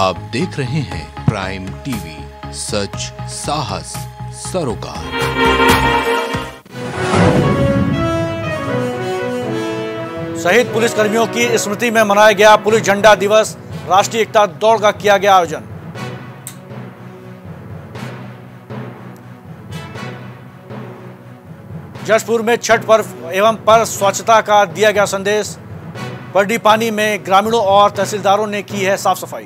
आप देख रहे हैं प्राइम टीवी, सच साहस सरोकार। शहीद पुलिसकर्मियों की स्मृति में मनाया गया पुलिस झंडा दिवस। राष्ट्रीय एकता दौड़ का किया गया आयोजन। जशपुर में छठ पर्व एवं पर स्वच्छता का दिया गया संदेश। बरडी पानी में ग्रामीणों और तहसीलदारों ने की है साफ सफाई।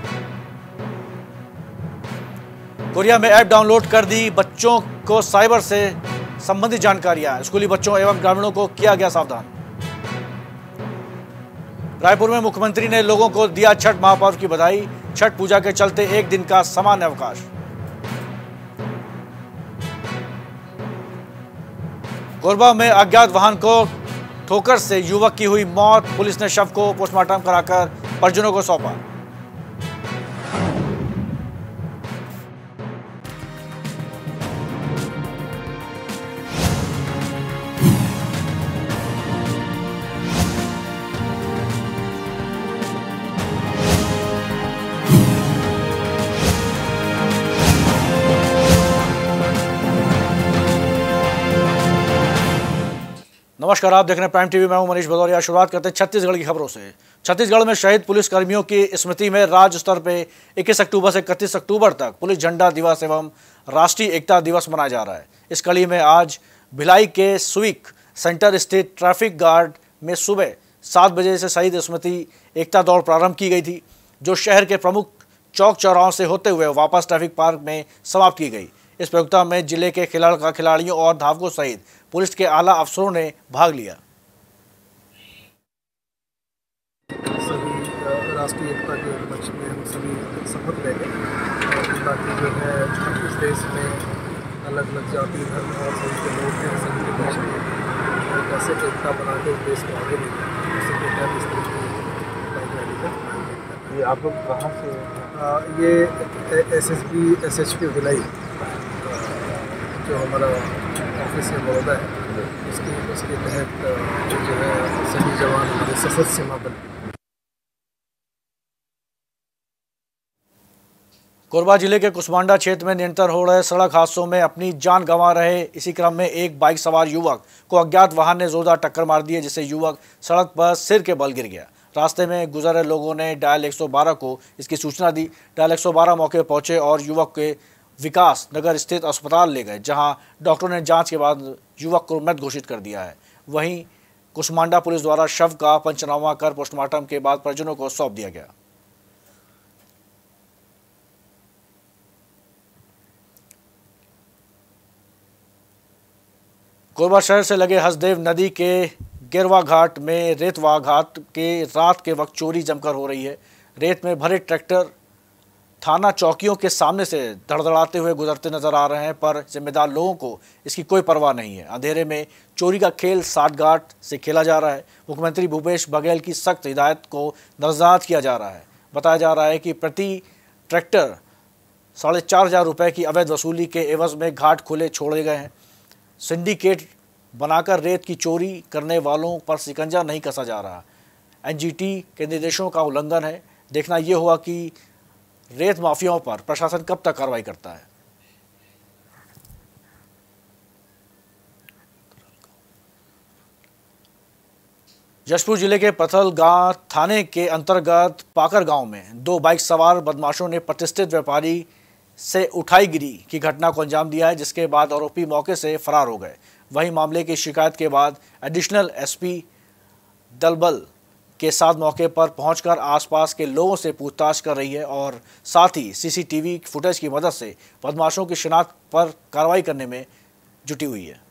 कोरिया में ऐप डाउनलोड कर दी बच्चों को साइबर से संबंधित जानकारियां। स्कूली बच्चों एवं ग्रामीणों को किया गया सावधान। रायपुर में मुख्यमंत्री ने लोगों को दिया छठ महापर्व की बधाई। छठ पूजा के चलते एक दिन का सामान्य अवकाश। कोरबा में अज्ञात वाहन को ठोकर से युवक की हुई मौत। पुलिस ने शव को पोस्टमार्टम कराकर परिजनों को सौंपा। नमस्कार, आप देख रहे हैं प्राइम टीवी। मैं हूं मनीष भदौरिया। शुरुआत करते हैं छत्तीसगढ़ की खबरों से। छत्तीसगढ़ में शहीद पुलिसकर्मियों की स्मृति में राज्य स्तर पे 21 अक्टूबर से 31 अक्टूबर तक पुलिस झंडा दिवस एवं राष्ट्रीय एकता दिवस मनाया जा रहा है। इस कड़ी में आज भिलाई के स्विक सेंटर स्थित ट्रैफिक गार्ड में सुबह 7 बजे से शहीद स्मृति एकता दौड़ प्रारंभ की गई थी, जो शहर के प्रमुख चौक चौराहों से होते हुए वापस ट्रैफिक पार्क में समाप्त की गई। इस प्रतियोगिता में जिले के खिलाड़ियों और धावकों सहित पुलिस के आला अफसरों ने भाग लिया। सभी राष्ट्रीय एकता के उपलक्ष्य में हम सभी शपथ लेंगे ताकि जो है इस देश में अलग अलग जाति धर्म और सभी के लोग हैं, सभी के देश में कैसे एकता बना के इस देश को आगे ले जाए, इसी के तहत इस तरह की बाइक रैली का आयोजन करते हैं। ये आप लोग कहाँ से? ये SSB SHP भिलाई जो हमारा ऑफिस है बड़ौदा है, उसके तहत जो है सभी जवान हमारे सशस्त्र सीमा बल। कोरबा जिले के कुसमांडा क्षेत्र में निरंतर हो रहे सड़क हादसों में अपनी जान गंवा रहे इसी क्रम में एक बाइक सवार युवक को अज्ञात वाहन ने जोरदार टक्कर मार दी है, जिससे युवक सड़क पर सिर के बल गिर गया। रास्ते में गुजरे लोगों ने डायल 112 को इसकी सूचना दी। डायल 112 मौके पर पहुंचे और युवक के विकास नगर स्थित अस्पताल ले गए, जहां डॉक्टरों ने जांच के बाद युवक को मृत घोषित कर दिया है। वहीं कुसमांडा पुलिस द्वारा शव का पंचनामा कर पोस्टमार्टम के बाद परिजनों को सौंप दिया गया। कोरबा शहर से लगे हसदेव नदी के गिरवा घाट में रेतवा घाट के रात के वक्त चोरी जमकर हो रही है। रेत में भरे ट्रैक्टर थाना चौकियों के सामने से धड़धड़ाते हुए गुजरते नजर आ रहे हैं, पर जिम्मेदार लोगों को इसकी कोई परवाह नहीं है। अंधेरे में चोरी का खेल साठगांठ से खेला जा रहा है। मुख्यमंत्री भूपेश बघेल की सख्त हिदायत को नजरअंदाज किया जा रहा है। बताया जा रहा है कि प्रति ट्रैक्टर 4,500 रुपये की अवैध वसूली के एवज में घाट खुले छोड़े गए हैं। सिंडिकेट बनाकर रेत की चोरी करने वालों पर शिकंजा नहीं कसा जा रहा। NGT के निर्देशों का उल्लंघन है। देखना ये होगा कि रेत माफियाओं पर प्रशासन कब तक कार्रवाई करता है। जशपुर जिले के पथलगांव थाने के अंतर्गत पाकर गांव में 2 बाइक सवार बदमाशों ने प्रतिष्ठित व्यापारी से उठाईगिरी की घटना को अंजाम दिया है, जिसके बाद आरोपी मौके से फरार हो गए। वहीं मामले की शिकायत के बाद एडिशनल SP दलबल के साथ मौके पर पहुंचकर आसपास के लोगों से पूछताछ कर रही है और साथ ही CCTV फुटेज की मदद से बदमाशों की शिनाख्त पर कार्रवाई करने में जुटी हुई है।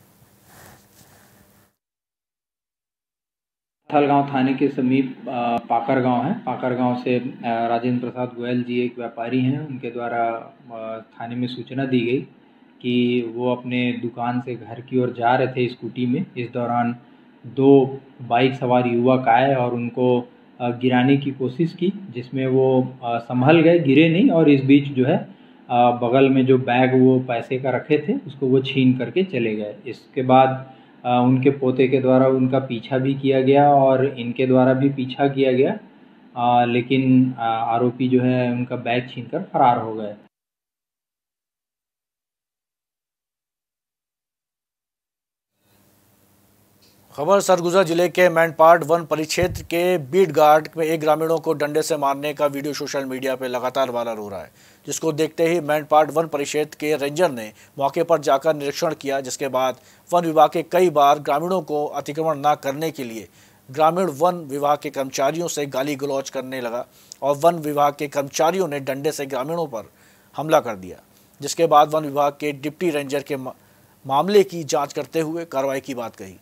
पथलगांव थाने के समीप पाकर गांव है। पाकर गांव से राजेंद्र प्रसाद गोयल जी एक व्यापारी हैं, उनके द्वारा थाने में सूचना दी गई कि वो अपने दुकान से घर की ओर जा रहे थे स्कूटी में। इस दौरान 2 बाइक सवार युवक आए और उनको गिराने की कोशिश की, जिसमें वो संभल गए, गिरे नहीं, और इस बीच जो है बगल में जो बैग वो पैसे का रखे थे उसको वो छीन करके चले गए। इसके बाद उनके पोते के द्वारा उनका पीछा भी किया गया और इनके द्वारा भी पीछा किया गया। लेकिन आरोपी जो है उनका बैग छीनकर फरार हो गए। खबर सरगुजा जिले के मैनपाट वन परिक्षेत्र के बीट घाट में एक ग्रामीणों को डंडे से मारने का वीडियो सोशल मीडिया पर लगातार वायरल हो रहा है, जिसको देखते ही मैनपाट वन परिक्षेत्र के रेंजर ने मौके पर जाकर निरीक्षण किया, जिसके बाद वन विभाग के कई बार ग्रामीणों को अतिक्रमण न करने के लिए ग्रामीण वन विभाग के कर्मचारियों से गाली गलौज करने लगा और वन विभाग के कर्मचारियों ने डंडे से ग्रामीणों पर हमला कर दिया, जिसके बाद वन विभाग के डिप्टी रेंजर के मामले की जाँच करते हुए कार्रवाई की बात कही।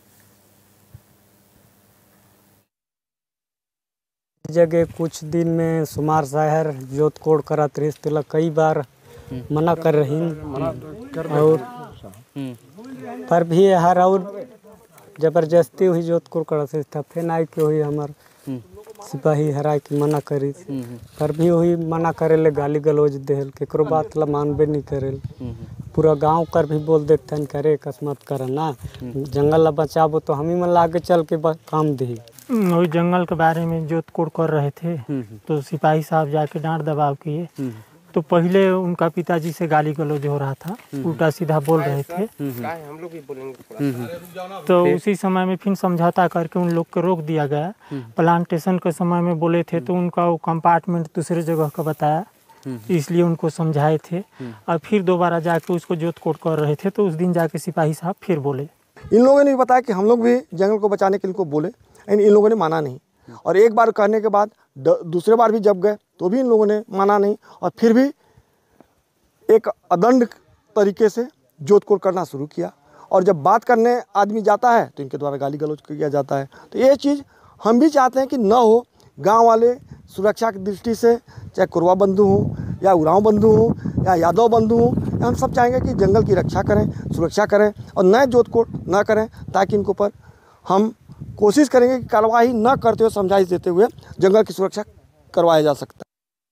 जगह कुछ दिन में सुमार शहर जोत कोड करत रही तिलक कई बार मना कर रही और पर भी हर और जबरदस्ती हुई जोत कोड करत था। फिर आई के हुई हमार सिपाही हराय की मना करी पर भी हुई मना करे ले गाली गलौज देहल केकरो बात ला मानबे नहीं करेल। पूरा गांव कर भी बोल देखते करे कसमत कर ना जंगल ला बचाबो तो हम ही मन लागे चल के काम दी। वही जंगल के बारे में जोत कोड़ कर रहे थे तो सिपाही साहब जाके डांट दबाव किए तो पहले उनका पिताजी से गाली गलौज हो रहा था, उल्टा सीधा बोल रहे थे। हम लोग भी बोलेंगे तो उसी समय में फिर समझौता करके उन लोग को रोक दिया गया। प्लांटेशन के समय में बोले थे तो उनका वो कंपार्टमेंट दूसरे जगह का बताया, इसलिए उनको समझाए थे और फिर दोबारा जाके उसको जोत कोड़ कर रहे थे तो उस दिन जाके सिपाही साहब फिर बोले। इन लोगों ने भी बताया कि हम लोग भी जंगल को बचाने के लिए इनको बोले, इन लोगों ने माना नहीं और एक बार कहने के बाद दूसरे बार भी जब गए तो भी इन लोगों ने माना नहीं और फिर भी एक अदंड तरीके से जोत कोड़ करना शुरू किया और जब बात करने आदमी जाता है तो इनके द्वारा गाली गलौज किया जाता है। तो ये चीज़ हम भी चाहते हैं कि न हो। गांव वाले सुरक्षा की दृष्टि से चाहे कुरवा बंधु हों या उरांव बंधु हों या यादव बंधु हों, हम सब चाहेंगे कि जंगल की रक्षा करें, सुरक्षा करें और नए जोत कोड़ न करें ताकि इनके ऊपर हम कोशिश करेंगे कि कार्रवाई न करते हुए समझाइश देते हुए जंगल की सुरक्षा करवाया जा सकता है।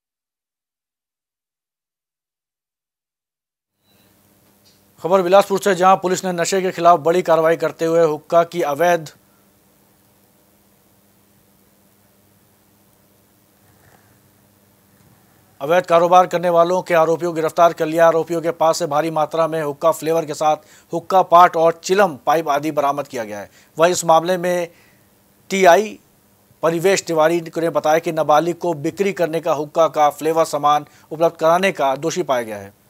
खबर बिलासपुर से, जहां पुलिस ने नशे के खिलाफ बड़ी कार्रवाई करते हुए हुक्का की अवैध कारोबार करने वालों के आरोपियों को गिरफ्तार कर लिया। आरोपियों के पास से भारी मात्रा में हुक्का फ्लेवर के साथ हुक्का पाट और चिलम पाइप आदि बरामद किया गया है। वहीं इस मामले में टीआई परिवेश तिवारी ने बताया कि नाबालिग को बिक्री करने का हुक्का का फ्लेवर सामान उपलब्ध कराने का दोषी पाया गया है।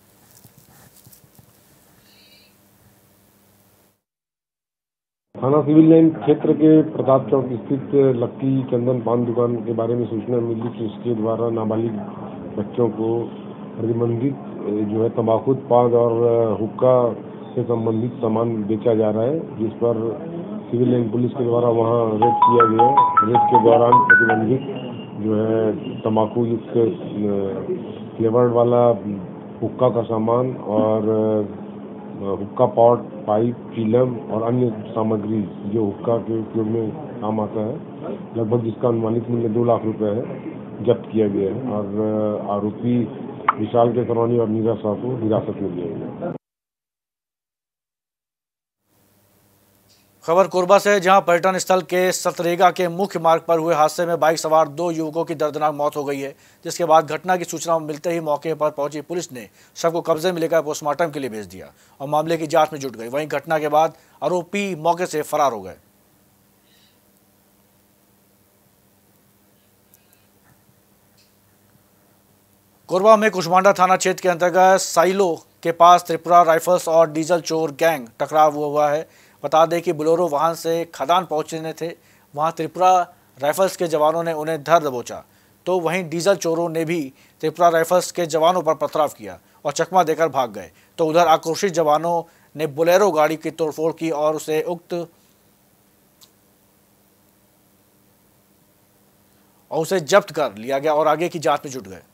थाना सिविल लाइन क्षेत्र के प्रताप चौक स्थित लक्की चंदन पान दुकान के बारे में सूचना मिली कि उसके द्वारा नाबालिग बच्चों को प्रतिबंधित जो है तंबाकू उत्पाद और हुक्का से संबंधित सामान बेचा जा रहा है, जिस पर सिविल लाइन पुलिस के द्वारा वहां रेड किया गया। रेड के दौरान प्रतिबंधित जो है तंबाकू युक्त फ्लेवर वाला हुक्का का सामान और हुक्का पॉट, पाइप, चीलम और अन्य सामग्री जो हुक्का के उपयोग में काम आता है, लगभग जिसका अनुमानित मूल्य 2 लाख रुपए है, जब्त किया गया है और आरोपी विशाल के करवानी और नीरा शाह को हिरासत में लिया गया। खबर कोरबा से, जहां पर्यटन स्थल के सतरेगा के मुख्य मार्ग पर हुए हादसे में बाइक सवार 2 युवकों की दर्दनाक मौत हो गई है, जिसके बाद घटना की सूचना मिलते ही मौके पर पहुंची पुलिस ने शव को कब्जे में लेकर पोस्टमार्टम के लिए भेज दिया और मामले की जांच में जुट गई। वहीं घटना के बाद आरोपी मौके से फरार हो गए। कोरबा में कुशमांडा थाना क्षेत्र के अंतर्गत साइलो के पास त्रिपुरा राइफल्स और डीजल चोर गैंग टकराव हुआ है। बता दें कि बोलेरो वाहन से खदान पहुंचने थे, वहां त्रिपुरा राइफल्स के जवानों ने उन्हें धर दबोचा, तो वहीं डीजल चोरों ने भी त्रिपुरा राइफल्स के जवानों पर पथराव किया और चकमा देकर भाग गए। तो उधर आक्रोशित जवानों ने बोलेरो गाड़ी की तोड़फोड़ की और उसे जब्त कर लिया गया और आगे की जांच में जुट गए।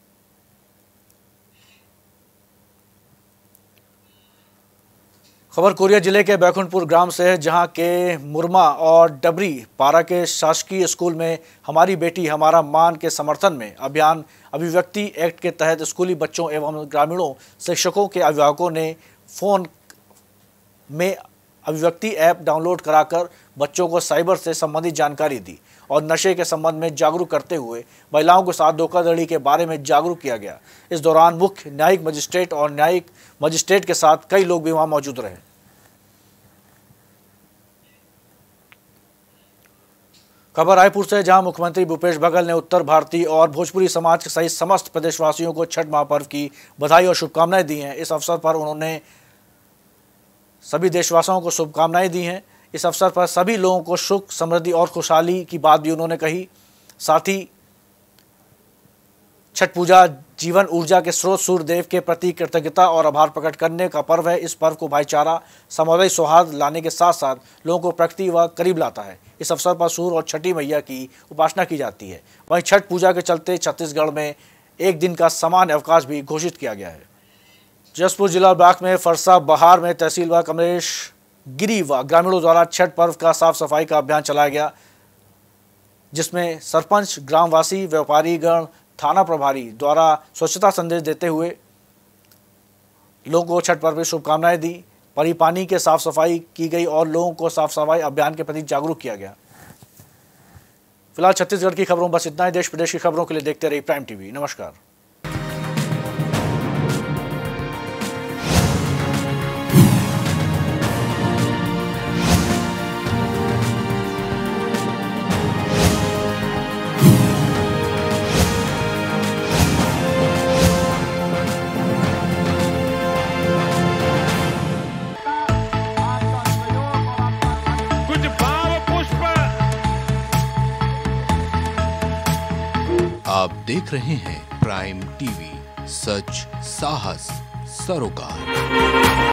खबर कोरिया जिले के बैकुंठपुर ग्राम से है, जहां के मुरमा और डबरी पारा के शासकीय स्कूल में हमारी बेटी हमारा मान के समर्थन में अभियान अभिव्यक्ति एक्ट के तहत स्कूली बच्चों एवं ग्रामीणों शिक्षकों के अभिभावकों ने फोन में अभिव्यक्ति ऐप डाउनलोड कराकर बच्चों को साइबर से संबंधित जानकारी दी और नशे के संबंध में जागरूक करते हुए महिलाओं के साथ धोखाधड़ी के बारे में जागरूक किया गया। इस दौरान मुख्य न्यायिक मजिस्ट्रेट और न्यायिक मजिस्ट्रेट के साथ कई लोग भी वहां मौजूद रहे। खबर रायपुर से, जहां मुख्यमंत्री भूपेश बघेल ने उत्तर भारतीय और भोजपुरी समाज सहित समस्त प्रदेशवासियों को छठ महापर्व की बधाई और शुभकामनाएं दी हैं। इस अवसर पर उन्होंने सभी देशवासियों को शुभकामनाएं दी हैं। इस अवसर पर सभी लोगों को सुख, समृद्धि और खुशहाली की बात भी उन्होंने कही। साथ ही छठ पूजा जीवन ऊर्जा के स्रोत सूर्य देव के प्रति कृतज्ञता और आभार प्रकट करने का पर्व है। इस पर्व को भाईचारा, सामुदायिक सौहार्द लाने के साथ साथ लोगों को प्रकृति व करीब लाता है। इस अवसर पर सूर्य और छठी मैया की उपासना की जाती है। वहीं छठ पूजा के चलते छत्तीसगढ़ में एक दिन का सामान्य अवकाश भी घोषित किया गया है। जसपुर जिला ब्लॉक में फरसा बहार में तहसीलदार कमलेश गिरी व ग्रामीणों द्वारा छठ पर्व का साफ सफाई का अभियान चलाया गया, जिसमें सरपंच, ग्रामवासी, व्यापारीगण, थाना प्रभारी द्वारा स्वच्छता संदेश देते हुए लोगों को छठ पर्व की शुभकामनाएं दी। परी पानी के साफ सफाई की गई और लोगों को साफ सफाई अभियान के प्रति जागरूक किया गया। फिलहाल छत्तीसगढ़ की खबरों बस इतना ही। देश प्रदेश की खबरों के लिए देखते रहिए प्राइम टीवी। नमस्कार। आप देख रहे हैं प्राइम टीवी, सच, साहस, सरोकार।